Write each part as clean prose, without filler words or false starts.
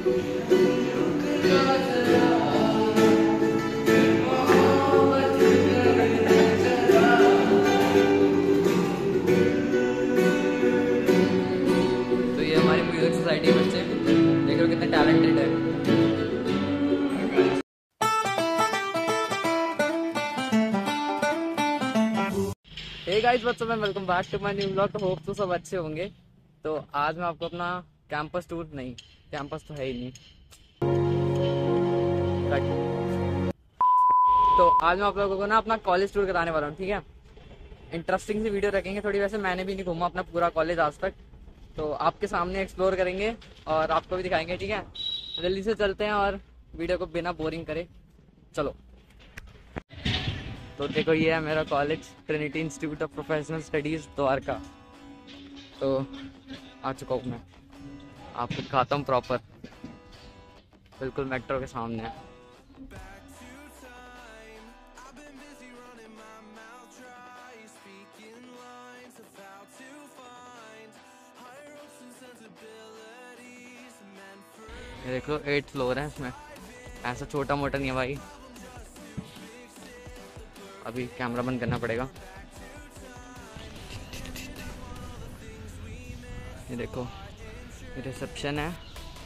ये हमारी music society के बच्चे देख रहे हो कितने टैलेंटेड है। Hey guys what's up and welcome back to my new vlog. तो होप तो सब अच्छे होंगे। तो आज मैं आपको अपना कैंपस टूर, नहीं कैंपस तो है ही नहीं, तो आज मैं आप लोगों को ना अपना कॉलेज टूर कराने वाला हूँ। ठीक है, इंटरेस्टिंग सी वीडियो रखेंगे थोड़ी। वैसे मैंने भी नहीं घूमा अपना पूरा कॉलेज आज तक, तो आपके सामने एक्सप्लोर करेंगे और आपको भी दिखाएंगे। ठीक है, जल्दी से चलते हैं और वीडियो को बिना बोरिंग करे चलो। तो देखो ये है मेरा college, Trinity Institute of Professional Studies Dwarka. तो आ चुका हूँ मैं, आपको दिखाता हूँ प्रॉपर, बिल्कुल मेट्रो के सामने है। ये देख लो 8th फ्लोर है इसमें, ऐसा छोटा मोटा नहीं है भाई। अभी कैमरा बंद करना पड़ेगा। ये देखो ये रिसेप्शन है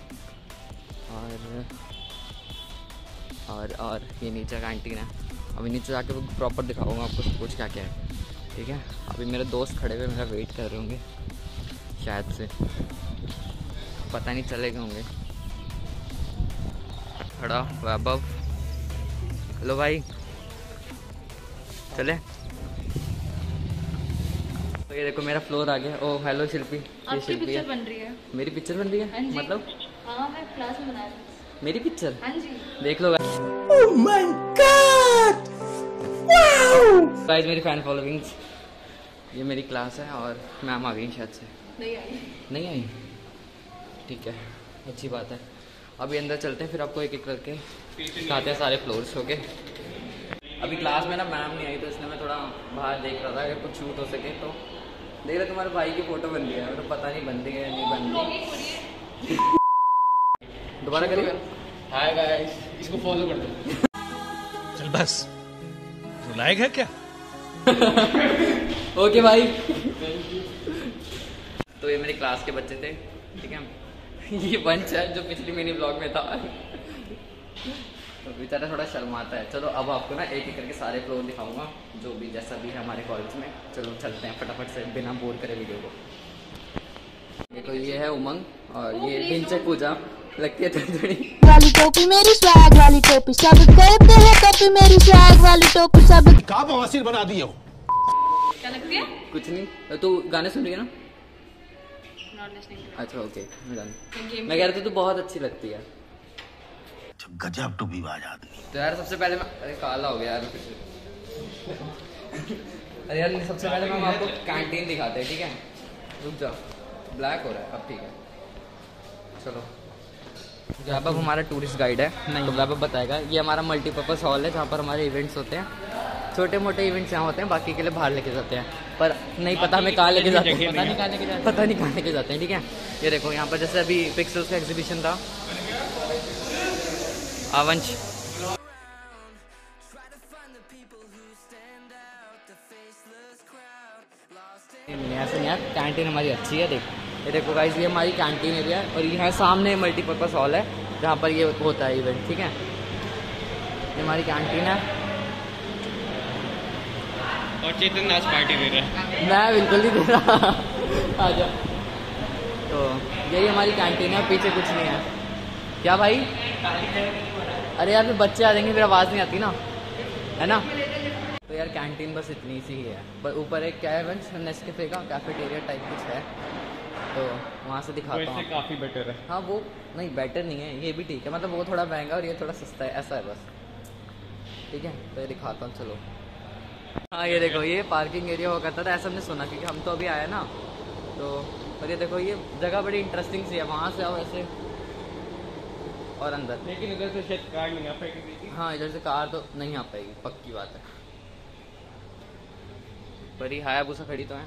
और ये नीचे कैंटीन है। अभी नीचे जाके वो प्रॉपर दिखाऊंगा आपको सब कुछ क्या क्या है। ठीक है, अभी मेरे दोस्त खड़े हुए मेरा वेट कर रहे होंगे शायद से, पता नहीं चलेगा होंगे। खड़ा वैभव, हेलो भाई चले। तो ये देखो मेरा फ्लोर आ गया। ओ हेलो शिल्पी, ये शिल्पी पिक्चर बन रही है। मेरी पिक्चर बन रही है मतलब? हाँ मैं क्लास में बना रही हूँ मेरी पिक्चर। हाँ जी देख लो oh my god wow guys, मेरी फैन फॉलोइंग्स। ये मेरी क्लास है और मैम आ गई शायद से। नहीं आई ठीक है, अच्छी बात है। अभी अंदर चलते हैं, फिर आपको एक एक करके दिखाते हैं सारे फ्लोर्स। ओके, अभी क्लास में ना मैम नहीं आई, तो इसलिए मैं थोड़ा बाहर देख रहा था अगर कुछ शूट हो सके। तो देख रहे तुम्हारे भाई की फोटो बन रही है, तो पता नहीं बन रही है या नहीं बन रही। दोबारा करिए। हाय गाइस, इसको फॉलो कर दो। चल बस, लायक है क्या? ओके भाई। तो ये मेरी क्लास के बच्चे थे। ठीक है, ये वंश है जो पिछली मिनी ब्लॉग में था। तो बेचारा थोड़ा शर्माता है। चलो अब आपको ना एक एक करके सारे फ्लोर दिखाऊंगा, जो भी जैसा भी है हमारे कॉलेज में। चलो चलते हैं फटाफट से बिना बोर करे वीडियो को। देखो ये है उमंग और ये विंचक पूजा लगती है थोड़ी। वाली टोपी मेरी स्वैग वाली टोपी, सब कहते हैं कॉपी मेरी स्वैग वाली टोपी सब। का बवासीर बना दिए हो। क्या लगती है? कुछ नहीं, तू गाने सुन रही है ना? Not listening to it. अच्छा ओके, मैं कह रहा था तू बहुत अच्छी लगती है। गजब टूबीबाज आदमी। तो यार सबसे पहले मैं, अरे काला हो गया यार। अरे यार सबसे पहले हम आपको कैंटीन दिखाते हैं। ठीक है, रुक जाओ, ब्लैक हो रहा है अब। ठीक है चलो। वैभव हमारा टूरिस्ट गाइड है, नहीं तो वैभव बताएगा। ये हमारा मल्टीपर्पज़ हॉल है जहाँ पर हमारे इवेंट्स होते हैं। छोटे मोटे इवेंट्स यहाँ होते हैं, बाकी के लिए बाहर लेके जाते हैं, पर नहीं पता हमें कहाँ लेके जाते हैं। पता नहीं कहाँ लेके जाते हैं। ठीक है, ये देखो यहाँ पर जैसे अभी पिक्सल्स का एग्जीबिशन था। आवंश ऐसे यार, कैंटीन हमारी अच्छी है। देख ये देखो गाइस, ये हमारी कैंटीन एरिया है और यहाँ सामने मल्टीपर्पज़ हॉल है जहाँ पर ये होता है इवेंट। ठीक है, ये हमारी कैंटीन है। और चेतन आज पार्टी दे रहा है। मैं बिल्कुल नहीं दे रहा। आ जा। तो यही हमारी कैंटीन है, पीछे कुछ नहीं है। क्या भाई? अरे यार फिर बच्चे आ जाएंगे, फिर आवाज़ नहीं आती ना, है ना? तो यार कैंटीन बस इतनी सी ही है, पर ऊपर एक क्या है वंश, नेस्कैफे का कैफेटेरिया टाइप कुछ है, तो वहाँ से दिखाता हूँ। काफ़ी बेटर है। हाँ वो नहीं, बेटर नहीं है, ये भी ठीक है। मतलब वो थोड़ा महंगा और ये थोड़ा सस्ता है, ऐसा है बस। ठीक है, तो ये दिखाता हूँ चलो। हाँ ये देखो, ये पार्किंग एरिया हुआ करता था, ऐसा हमने सुना, क्योंकि हम तो अभी आए ना। तो और ये देखो ये जगह बड़ी इंटरेस्टिंग सी है, वहाँ से आओ ऐसे और अंदर। लेकिन इधर से शायद कार नहीं आ पाएगी। हाँ इधर से कार तो नहीं आ पाएगी, पक्की बात है। पर ही हायाबुसा खड़ी तो है।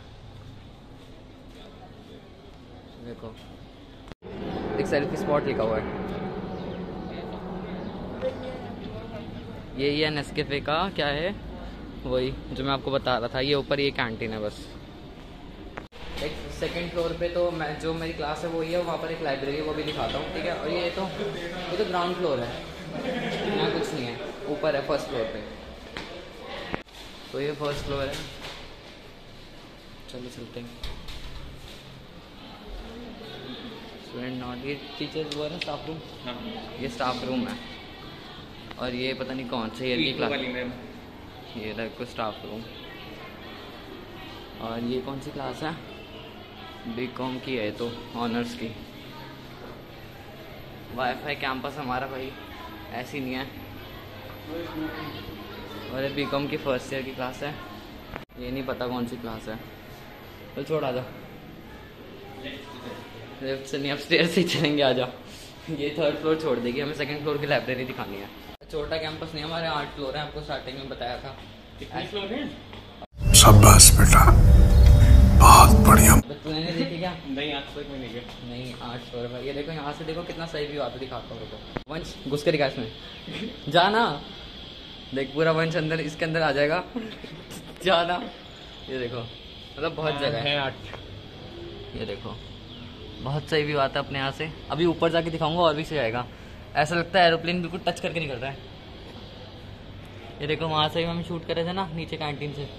देखो एक सेल्फी स्पॉट लिखा हुआ है। ये नेस्कैफे का क्या है, वही जो मैं आपको बता रहा था। ये ऊपर ये कैंटीन है बस। एक सेकंड फ्लोर पे तो मैं जो मेरी क्लास है वो ही है, वहाँ पर एक लाइब्रेरी है, वो भी दिखाता हूँ, ठीक है। और ये तो ग्राउंड फ्लोर है, यहाँ कुछ नहीं है, ऊपर है फर्स्ट फ्लोर पे। तो ये फर्स्ट फ्लोर है, चलो चलते हैं। स्टूडेंट नॉट, ये टीचर्स वो है ना स्टाफ रूम, ये स्टाफ रूम है। और ये पता नहीं कौन से ईयर की क्लास, ये रखो स्टाफ रूम। और ये कौन सी क्लास है, बीकॉम की है तो, ऑनर्स की। वाईफाई कैंपस हमारा भाई ऐसी नहीं है। और ये बीकॉम की फर्स्ट ईयर की क्लास है, ये नहीं पता कौन सी क्लास है। तो छोड़ आ जा, लेफ्ट से नहीं अपस्टेयर से ही चलेंगे, आ जा। ये थर्ड फ्लोर छोड़ देगी, हमें सेकंड फ्लोर की लाइब्रेरी दिखानी है। छोटा कैंपस नहीं, हमारे 8 फ्लोर है, आपको स्टार्टिंग में बताया था। कितने फ्लोर हैं? शाबाश बेटा, बहुत बढ़िया। तूने नहीं देखी क्या? नहीं, आज तक मैं नहीं गया। नहीं, 8 फ्लोर है। ये देखो यहाँ से देखो कितना सही व्यू आता, दिखाता हूँ देखो। वंश घुस कर इसमें जाना, देख पूरा वंश अंदर, इसके अंदर आ जाएगा जाना। ये देखो मतलब बहुत जगह है। 8। ये देखो बहुत सही व्यू आता है अपने यहाँ से। अभी ऊपर जाके दिखाऊंगा और भी सही आएगा। ऐसा लगता है एरोप्लेन बिल्कुल टच करके निकल रहा है। ये देखो वहाँ से हम शूट कर रहे थे ना, नीचे कैंटीन से।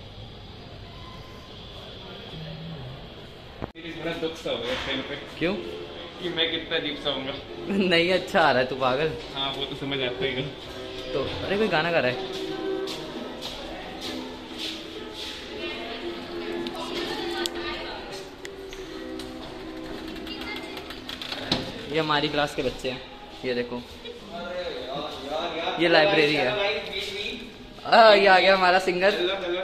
बड़ा दुख सा हो गया ट्रेन पे। क्यों? कि मैं कितना अजीब सा होऊंगा। नहीं अच्छा आ रहा है तू पागल। हाँ वो तो समझ आता ही है। तो अरे कोई गाना गा रहा है। ये हमारी क्लास के बच्चे हैं, ये देखो ये लाइब्रेरी है। ये आ गया हमारा सिंगर।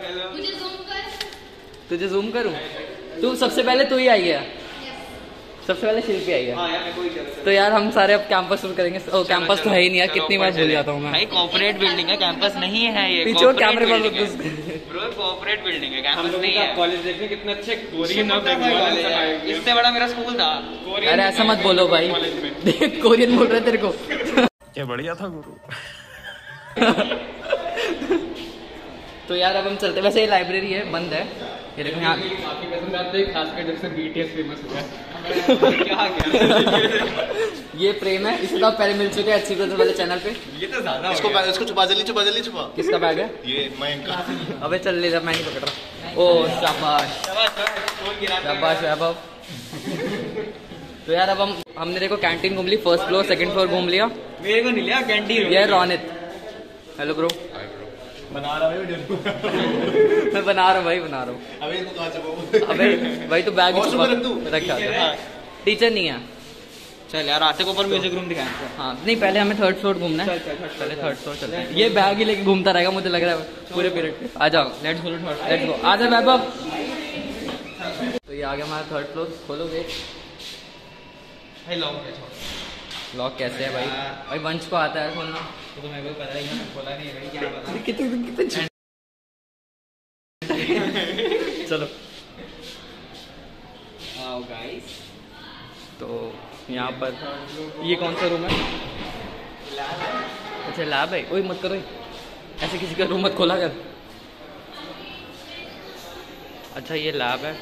तुझे जूम करूं? तू सबसे पहले तू ही आई है, सबसे पहले शिल्पी आई है। तो यार हम सारे अब कैंपस शुरू करेंगे। ओ कैंपस तो है ही नहीं यार, कितनी बार भूल जाता हूँ मैं। भाई कॉर्पोरेट बिल्डिंग है, कैंपस नहीं है ये। पीछे कैमरे पर ब्रो कॉर्पोरेट बिल्डिंग है, कैंपस नहीं है। कॉलेज देखने कितने अच्छे कोरियन और बेंगोली, इससे बड़ा मेरा स्कूल था। अरे ऐसा मत बोलो भाई, देख कोरियन बोल रहे तेरे को। क्या बढ़िया था गुरु। तो यार अब हम चलते, वैसे ये लाइब्रेरी है, बंद है। ये देखो यहाँ काफी पसंद आते हैं, खासकर जब से BTS फेमस हो गया। क्या ये प्रेम है, इसे तो आप पहले मिल चुके हैं अच्छी ब्रदर वाले चैनल पे। ये तो ज्यादा इसको छुपा, जल्दी छुपा। किसका बैग है? ये मैं इनका। अबे चल ले जा, मैं नहीं पकड़ रहा। ओ शाबाश शाबाश वैभव। तो यार अब हमने देखो कैंटीन घूम ली, फर्स्ट फ्लोर सेकंड फ्लोर घूम लिया। मेरे को नहीं लिया कैंटीन। ये रोनित, हेलो ब्रो। बना रहा हूँ मैं बना रहा हूँ भाई, बना रहा हूँ। अबे इसको कहाँ छुपाऊं? अबे भाई तो बैग वॉशरूम में रख दूं? रखा टीचर नहीं है। चल यार आते को ऊपर म्यूजिक रूम दिखाएं। हाँ नहीं पहले हमें थर्ड फ्लोर घूमना है। पहले थर्ड फ्लोर चलते हैं। ये बैग ही लेके घूमता रहेगा मुझे लग रहा है पूरे पीरियड पे। आ जाओ, लेट्स गो आ जा वैभव। तो ये आ गया हमारा थर्ड फ्लोर। खोलो गेट। लॉक कैसे है भाई? भाई वंश को आता है खोलना। तो मेरे को पता है, मैंने खोला नहीं है भाई, क्या पता। कितने चलो आओ गाइस। तो यहाँ पर ये कौन सा रूम है? अच्छा लैब है। ओए मत करो, ऐसे किसी का रूम मत खोला कर। अच्छा ये लैब है।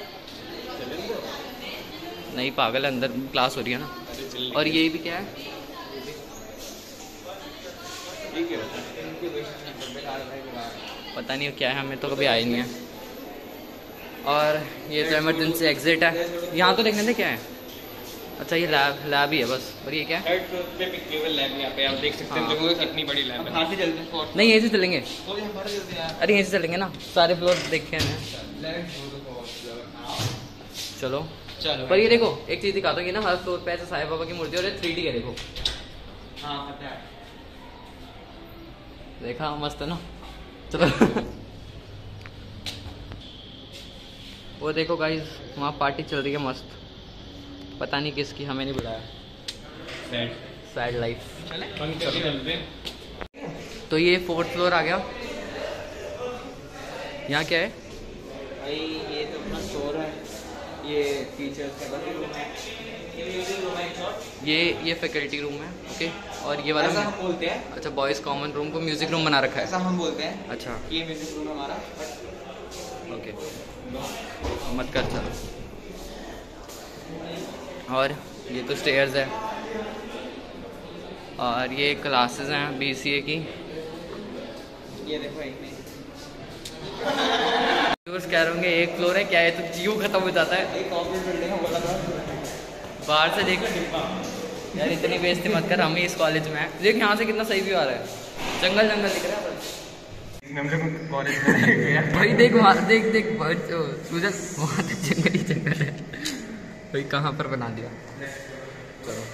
नहीं पागल, अंदर क्लास हो रही है ना। और ये भी क्या है? पता नहीं क्या है, हमें तो कभी आया नहीं है। और ये तो इमरजेंसी एग्जिट है। यहाँ तो देखने थे क्या है। अच्छा ये लैब ही है बस। और ये क्या है? थर्ड फ्लोर पे भी केवल लैब, यहाँ पे आप देख सकते हैं। देखो कितनी बड़ी लैब है। कहाँ से चलते हैं? नहीं यहीं से चलेंगे। अरे यहीं से चलेंगे ना, सारे फ्लोर देखे हैं। चलो चलो। पर ये देखो एक चीज दिखाता हूँ, ये ना हर फ्लोर पे ऐसे साईं बाबा की मूर्ति और 3D है। देखो हाँ पता है। देखा मस्त है ना। चलो वो देखो गाइस वहाँ पार्टी चल रही है मस्त, पता नहीं किसकी, हमें नहीं बुलाया। Sad life. चले तो ये 4th फ्लोर आ गया। यहाँ क्या है? भाई ये तो अपना स्टोर है। ये टीचर्स का रूम है, ये म्यूजिक रूम है एक और। ये फैकल्टी रूम है, ओके। और ये वाला ऐसा हम बोलते हैं। अच्छा, बॉयज़ कॉमन रूम को म्यूज़िक रूम बना रखा है, ऐसा हम बोलते हैं। अच्छा ये म्यूजिक रूम हमारा, ओके। मत कर, चलो। और ये तो स्टेयर्स है, और ये क्लासेस हैं BCA की। ये देखो एक नहीं कह रहे होंगे एक फ्लोर है क्या है, तो जीव खत्म हो जाता है। एक कॉर्पोरेट बिल्डिंग है, बोला था बाहर से देख यार, इतनी बेइज्जती मत कर, हम ही इस कॉलेज में हैं। देख यहाँ से कितना सही व्यू आ रहा है, जंगल जंगल दिख रहा है कॉलेज में। भाई देख वहाँ, देख सूरज, वहाँ तक जंगल ही जंगल है भाई, कहाँ पर बना दिया। चलो,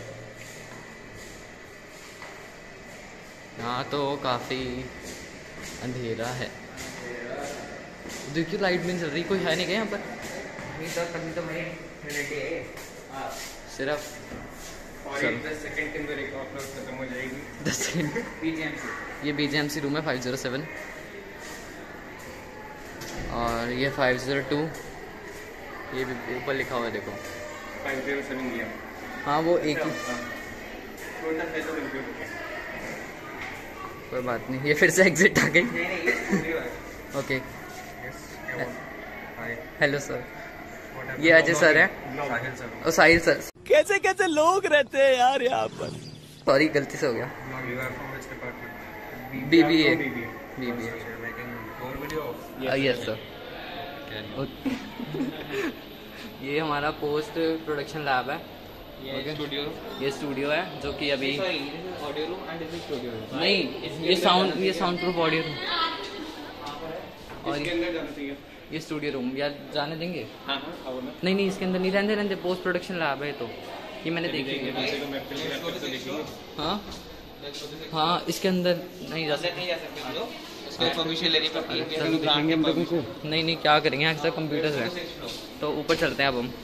यहाँ तो काफ़ी अंधेरा है, देखिए लाइट भी नहीं चल रही, कोई है नहीं क्या यहाँ पर? कभी तो भाई सिर्फ 10 सेकंड के अंदर एक अपलोड खत्म हो जाएगी। 10 सेकंड। BGMC, ये BGMC रूम है 507, और ये 502, ये भी ऊपर लिखा हुआ है देखो 507 दिया। हाँ वो एक ही, छोटा सा तो कंप्यूटर है। कोई बात नहीं, ये फिर से एग्जिट आ गई। नहीं ये स्टूडियो है। ओके, हाय, हेलो सर, ये अजय सर है साहिल सर। और साहिल सर। कैसे कैसे लोग रहते हैं यार यहाँ पर। सॉरी, गलती से हो गया। You are from which department? BBA। BBA. So you're making more video? Yes sir. ये हमारा पोस्ट प्रोडक्शन लैब है, ये स्टूडियो। ये स्टूडियो है जो कि अभी audio room and this studio. नहीं, ये साउंड प्रूफ ऑडियो रूम, और इसके अंदर जाना चाहिए। ये स्टूडियो रूम या जाने देंगे? हाँ आओ ना। नहीं इसके अंदर नहीं रहते, पोस्ट प्रोडक्शन लैब है, तो ये मैंने देखी है। हाँ इसके अंदर नहीं जा सकते, नहीं जा सकते हम लोग, उसको परमिशन लेनी पड़ती है हम ब्रांड के परमिशन। नहीं क्या करेंगे, अक्सर कंप्यूटर्स हैं, तो ऊपर चलते हैं अब हम।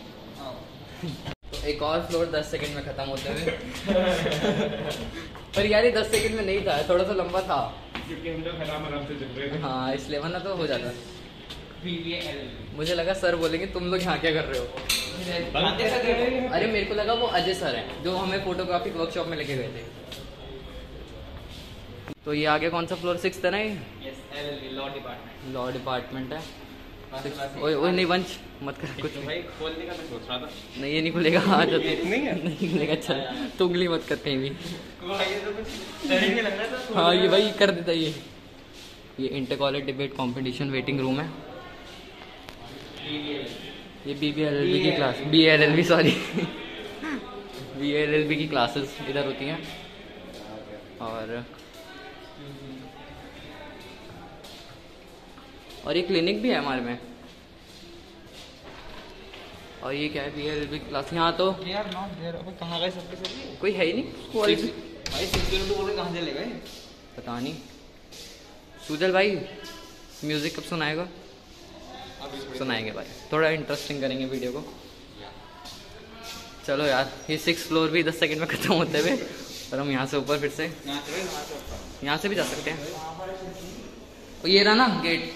तो एक और फ्लोर 10 सेकंड में खत्म होते हुए पर यार ये 10 सेकंड में नहीं था, थोड़ा सा लंबा था क्योंकि हम लोग आराम से चल रहे थे। हाँ इसलिए, वरना तो हो जाता। BBA। मुझे लगा सर बोलेंगे तुम लोग यहाँ क्या कर रहे हो। अरे मेरे को लगा वो अजय सर हैं जो हमें फोटोग्राफी वर्कशॉप में लेके गए थे। तो ये आगे कौन सा फ्लोर? 6 था ना ये? Yes, LLB, law department. Law department है। बस ओए नहीं वंश मत कर कुछ। भाई खोलने का मैं सोच रहा था। नहीं ये नहीं खुलेगा, आ जा नहीं है? नहीं खुलेगा, चल तू उंगली मत कर कहीं भी। ये तो कुछ डर ही नहीं लग रहा था। हाँ ये भाई कर देता ये inter college debate competition waiting room है। ये BBLLB की क्लास, BLLB सॉरी BLLB की क्लासेस इधर होती हैं। और ये क्लिनिक भी है हमारे में। और ये क्या है? BLLB की क्लास। यहाँ तो यार नॉट देयर। अब कहां गए सबके सब? कोई है ही नहीं कॉलेज में। भाई 602 बोल के कहां चले गए? पता नहीं। सुजल भाई म्यूजिक कब सुनाएगा? सुनाएंगे भाई, थोड़ा इंटरेस्टिंग करेंगे वीडियो को। चलो यार, ये 6 फ्लोर भी 10 सेकंड में खत्म होते हुए, और हम यहाँ से ऊपर फिर से यहाँ से भी जा सकते हैं। और ये रहा ना गेट।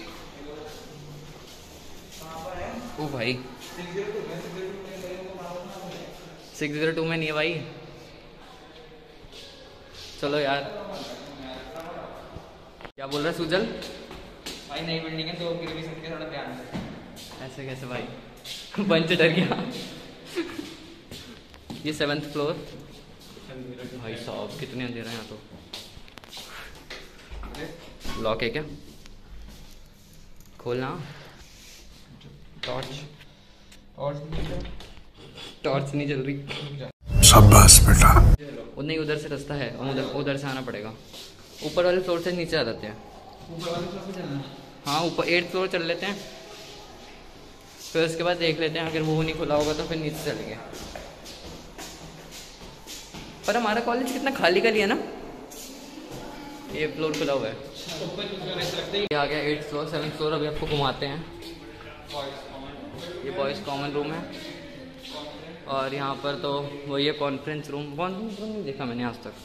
ओ भाई 602 में नहीं है भाई। चलो यार, क्या बोल रहा है सुजल? भाई नई बिल्डिंग है तो फिर भी सबके थोड़ा ध्यान से। ऐसे कैसे भाई बंच डर गया। ये 7th फ्लोर। भाई साहब कितने अंधेरा है यहाँ तो। लॉक है क्या? खोलना। टॉर्च नहीं जल रही। शाबाश बेटा। नहीं उधर से रास्ता है, उधर से आना पड़ेगा। ऊपर वाले फ्लोर से नीचे आ जाते हैं। ऊपर वाले फ्लोर पे चलना। हाँ ऊपर 8th फ्लोर चल लेते हैं, फिर उसके बाद देख लेते हैं अगर वो नहीं खुला होगा तो फिर नीचे चलेंगे। पर हमारा कॉलेज कितना खाली खाली है ना। ये फ्लोर खुला हुआ है। ये आ गया 8th फ्लोर। 7th फ्लोर अभी आपको घुमाते हैं। ये बॉयज़ कॉमन रूम है, और यहाँ पर तो वही है कॉन्फ्रेंस रूम नहीं देखा मैंने आज तक।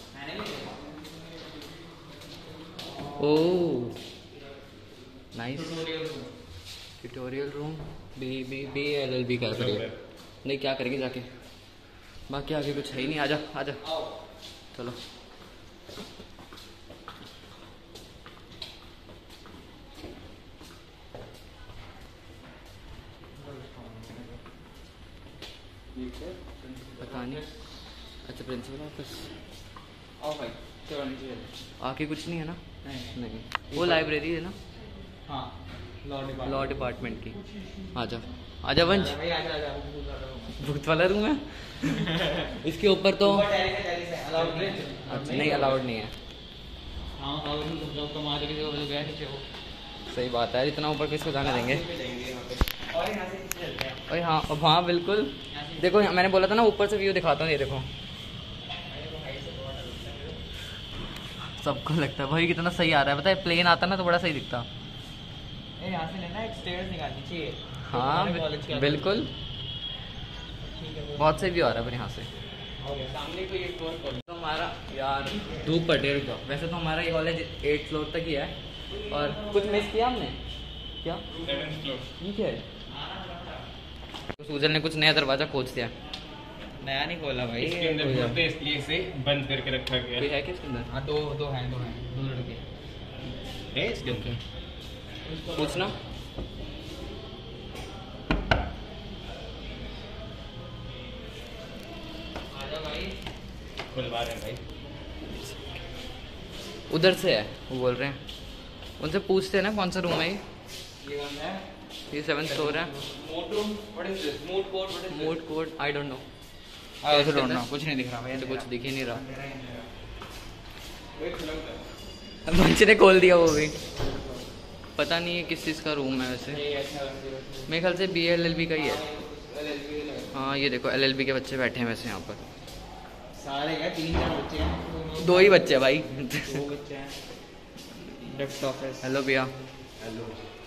Oh nice tutorial room. B LLB कर रही है। नहीं क्या करेंगे जाके, बाकी आगे कुछ है ही नहीं। आजा आजा चलो। पता नहीं। अच्छा प्रिंसिपल ऑफिस आओ भाई, क्या होनी चाहिए? आके कुछ नहीं है ना? नहीं, वो लाइब्रेरी है ना, हाँ लॉ डिपार्टमेंट की। आजा आजा वंश, भाई आजा भूत वाला रूम है। इसके ऊपर तो अच्छा नहीं अलाउड नहीं है। हाँ तुम्हारे किसी को गया नीचे हो। सही बात है, इतना ऊपर किसको जाने देंगे। और यहाँ से चलते हैं। और हाँ अब हाँ बिल्कुल। देखो मैंने बोला था ना ऊपर से व्यू दिखाता हूँ, ये देखो। सबको लगता है भाई कितना सही आ रहा है, पता है प्लेन आता ना तो बड़ा सही दिखता। यहाँ से लेना, एक स्टेयर्स निकालनी चाहिए। हाँ बिल्कुल, बहुत सही व्यू आ रहा है पर यहाँ से। सामने कोई एक फ्लोर खोल। तो हमारा यार धूप पड़ रही है। वैसे तो हमारा ये कॉलेज 8th फ्लोर तक ही है, और कुछ मिस किया हमने क्या? 7th floor. ठीक है। तो सूजन ने कुछ नया दरवाजा खोज दिया। नया नहीं खोला भाई, इसके अंदर घुसते इसलिए इसे बंद करके रखा गया कोई है क्या इसके अंदर? हाँ दो हैं दो लड़के है इसके अंदर। पूछना। आजा भाई। खुलवा रहे हैं भाई। उधर से है वो बोल रहे हैं, उनसे पूछते हैं ना कौन सा रूम है ये कौन है? ये 7th फ्लोर है। Mode room, what is this? Mode code, what is mode code I don't know. I also don't know, कुछ नहीं दिख रहा भाई। तो कुछ दिख ही नहीं रहा। वही खुला होता है। मंच ने खोल दिया वो भी। पता नहीं है किस चीज़ का रूम है वैसे। मेरे ख्याल से BLLB का ही है। हाँ ये देखो LLB के बच्चे बैठे हैं वैसे यहाँ पर। सारे क्या 3-4 बच्चे हैं? 2 ही बच्चे हैं भाई। 2 बच्चे हैं। Depth office. हेलो भैया। हेलो।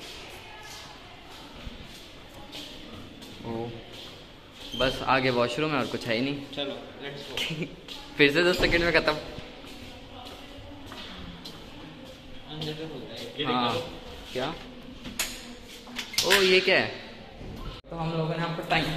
ओ बस आगे वॉशरूम है और कुछ है ही नहीं। चलो लेट्स गो। फिर से 10 सेकंड में खत्म। अंदर से खुलता है। ये हाँ निकालो। क्या? ओ ये क्या है? तो हम लोगों ने आपको टाइम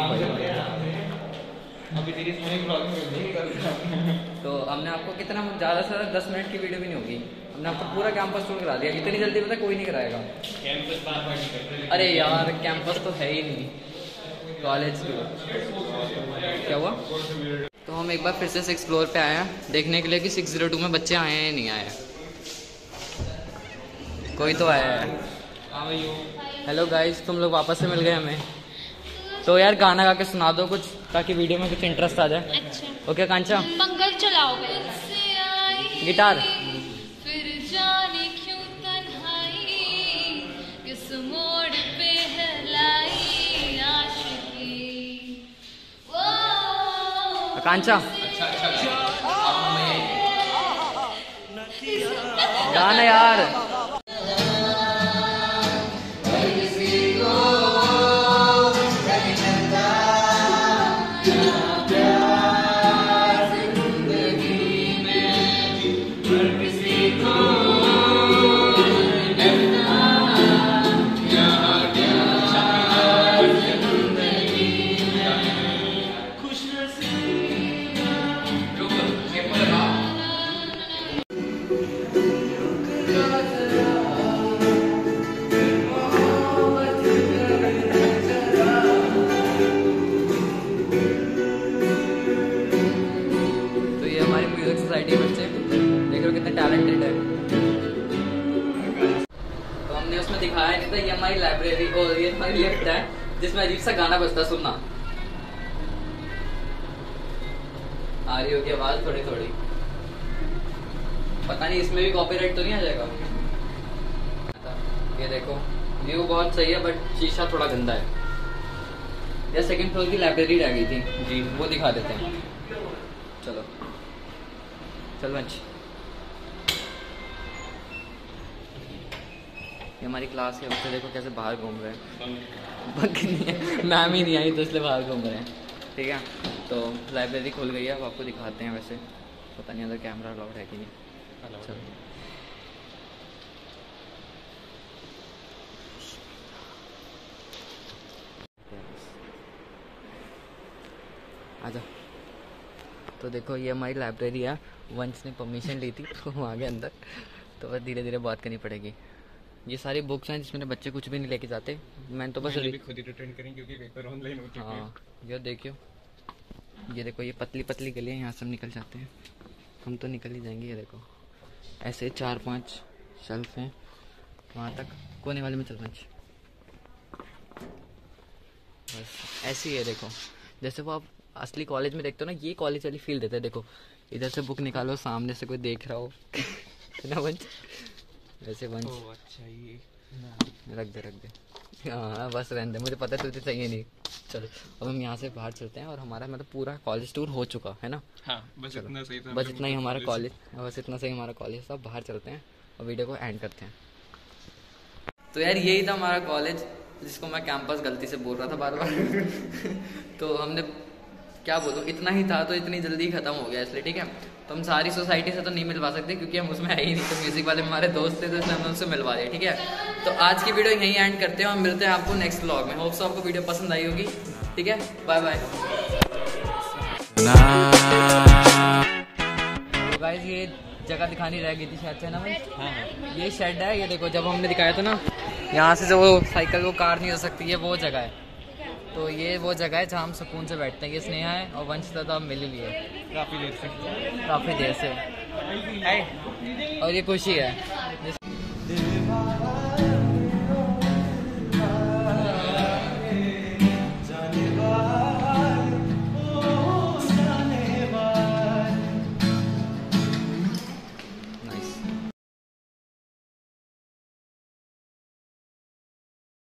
अभी तेरी इसमें ब्लॉगिंग नहीं कर रहा। तो हमने आपको कितना ज़्यादा से ज़्यादा 10 मिनट की वीडियो भी नहीं होगी, हमने आपको पूरा कैंपस टूर करा दिया। इतनी जल्दी पता कोई नहीं कराएगा। कैंपस बार बार नहीं करते। अरे यार कैंपस तो है ही नहीं कॉलेज की। क्या हुआ? तो हम एक बार फिर से 6th फ्लोर पे आए हैं देखने के लिए कि 602 में बच्चे आए हैं या नहीं आए हैं। कोई तो आया है। हेलो गाइस, तुम लोग वापस से मिल गए हमें। तो यार गाना गा के सुना दो कुछ, ताकि वीडियो में कुछ इंटरेस्ट आ जाए। अच्छा ओके कांचा? मंगल चलाओ। गिटार। फिर जाने क्यों तन्हाई किस मोड़ पे है लाई आशिकी। वो कांचा गाना यार। सोसाइटी के बच्चे देख लो कितने टैलेंटेड है। तो हमने उसमें दिखाया नहीं था, ये हमारी लाइब्रेरी और ये हमारी लिफ्ट है जिसमें अजीब सा गाना बजता, सुनना आ रही होगी आवाज थोड़ी थोड़ी। पता नहीं इसमें भी कॉपीराइट तो नहीं आ जाएगा। ये देखो व्यू बहुत सही है बट शीशा थोड़ा गंदा है। या 2nd फ्लोर की लाइब्रेरी रह गई थी जी, वो दिखा देते हैं। चलो चल बंच। ये हमारी क्लास के बच्चे देखो कैसे बाहर घूम रहे हैं। बंक नहीं है, मैम ही नहीं आई तो इसलिए बाहर घूम रहे हैं। ठीक है, तो लाइब्रेरी खुल गई है, अब आपको दिखाते हैं। वैसे पता नहीं अंदर कैमरा अलाउड है कि नहीं। चलो आजा। तो देखो ये हमारी लाइब्रेरी है, वंश ने परमिशन ली थी तो हम आ गए अंदर, तो बस धीरे धीरे बात करनी पड़ेगी। ये सारी बुक्स हैं जिसमें बच्चे कुछ भी नहीं लेके जाते, मैंने तो बस भी खुद ही रिटर्न करें क्योंकि पेपर ऑनलाइन हो चुके हैं। हाँ ये देखियो, ये देखो ये पतली पतली गली है, यहाँ से हम निकल जाते हैं, हम तो निकल ही जाएंगे। ये देखो ऐसे 4-5 शेल्फ हैं वहाँ तक, कोने वाले में चल पंच। बस ऐसे ही है देखो, जैसे वो आप असली कॉलेज में देखते हो ना, ये कॉलेज वाली फील देता है। देखो इधर से बुक निकालो, सामने से कोई देख रहा हो ना वंश, वैसे वंश। अच्छा ये रख दे हाँ बस रहने दे, मुझे पता है तुझे चाहिए नहीं। चलो अब हम यहाँ से बाहर चलते हैं, और हमारा मतलब पूरा कॉलेज टूर हो चुका है ना। हाँ, बस इतना सही था, बस इतना ही हमारा कॉलेज, बस इतना सही हमारा कॉलेज था। बाहर चलते हैं और वीडियो को एंड करते हैं। तो यार यही था हमारा कॉलेज, जिसको मैं कैंपस गलती से बोल रहा था बार बार तो हमने क्या बोलूँ, इतना ही था तो इतनी जल्दी ख़त्म हो गया इसलिए, ठीक है। तो हम सारी सोसाइटी से तो नहीं मिलवा सकते क्योंकि हम उसमें है ही नहीं, तो म्यूज़िक वाले हमारे दोस्त थे तो इसलिए हमने उनसे मिलवा दिया, ठीक है। तो आज की वीडियो यहीं एंड करते हैं, हम मिलते हैं आपको नेक्स्ट व्लॉग में। होप सो आपको वीडियो पसंद आई होगी, ठीक है। Bye bye. तो गाइस ये जगह दिखानी रह गई थी शायद से ना भाई। हाँ ये शेड है, ये देखो जब हमने दिखाया था ना, यहाँ से जो वो साइकिल वो कार नहीं हो सकती है, वो जगह है। तो ये वो जगह है जहाँ हम सुकून से बैठते हैं। ये स्नेहा है और वंश तो अब मिल ही लिए काफ़ी देर से और ये खुशी है।